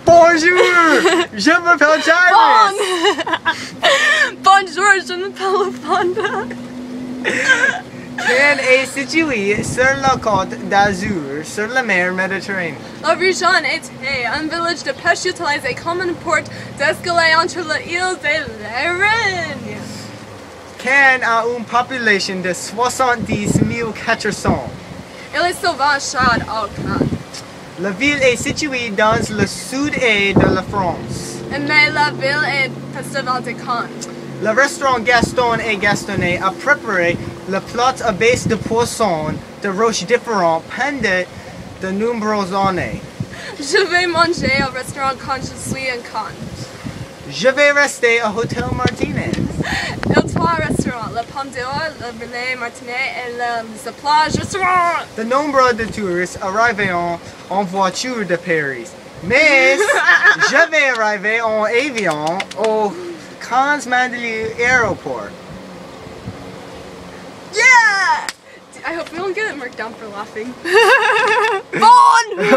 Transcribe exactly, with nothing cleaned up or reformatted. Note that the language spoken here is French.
Bonjour! Je m'appelle Jarvis! Bonjour, je m'appelle Fonda. Quel est situé sur la côte d'Azur, sur la mer Méditerranée? La région était un village de pêche utilisé comme une porte d'escalier entre l'île de l'Erin. Cannes a une population de soixante-dix mille quatre cents. Il est souvent chaude au Cannes. La ville est située dans le sud-est de la France. Mais la ville est festival de Cannes. Le restaurant Gaston et Gastonnet a préparé le plat à base de poisson de roches différentes pendant de nombreuses années. Je vais manger au restaurant quand je suis en Cannes. Je vais rester au Hôtel Martinez. Il y a trois restaurants, le Pomme d'Or, le Relais Martinet et le, le Plage Restaurant. De nombreux de touristes arriveront en voiture de Paris. Mais je vais arriver en avion au Cannes Mandelieu Airport. Yeah! I hope we don't get it marked down for laughing. Bon!